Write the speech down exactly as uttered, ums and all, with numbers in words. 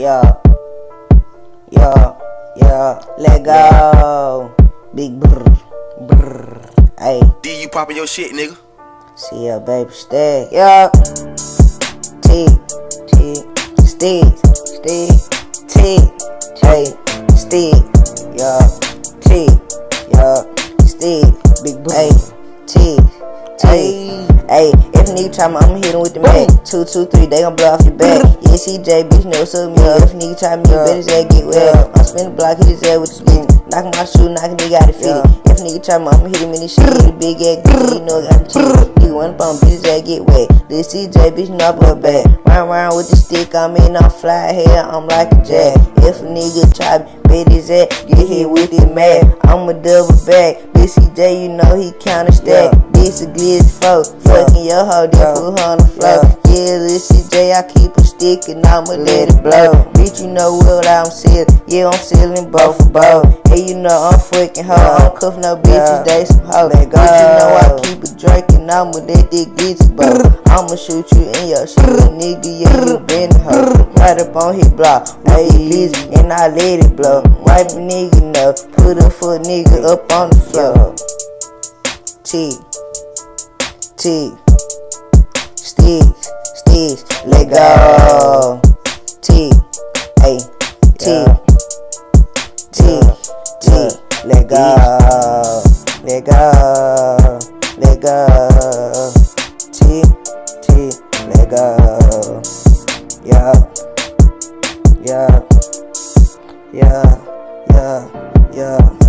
Yeah, yeah, yeah, let go. Big brr, brr, ayy. D, you poppin' your shit, nigga. See ya, baby, stay. Yeah. T, T, stick, stick, T, T, stick. Yeah, T, yeah, stick. Big brr, ayy. T, T, ayy. If a nigga try me, I'ma hit him with the Mac. Two, two, three, they gon' blow off your back. Yeah, C J, bitch, never suck me up. If a nigga try me, you bet his ass get wet. I'm spinning the block, hit his ass with the split. Knock my shoe, knock a nigga out of fit. If a nigga try me, I'ma hit him in his shit. Hit a big ass good, you know I got him cheap. Nigga wanna bump, bitch, his ass get wet. This C J, bitch, know I blow back. Round, round with the stick, I'm in, I'm fly here, I'm like a jack. If a nigga try me, bet his ass, get hit with it mad. I'm a double back. This C J, you know he counter stack. This a glitz folk, fucking your hoe, then put her on the floor. Yeah, this C J, I keep a stick and I'ma let it blow. Bitch, you know what I'm selling. Yeah, I'm selling both for both. Hey, you know I'm fucking hoe. I don't cuff no bitches, they some hoes. Bitch, you know I keep a drink and I'ma let that glitz blow. I'ma shoot you in your shit, nigga. Yeah, you been a hoe. Right up on his block, hey, glitz, and I let it blow. Wipe a nigga know, put a foot nigga up on the floor. T, T, sticks, sticks, let go. T, A, T, T, T, let go, let go, let go. T, T, let go. Yeah, yeah, yeah, yeah, yeah.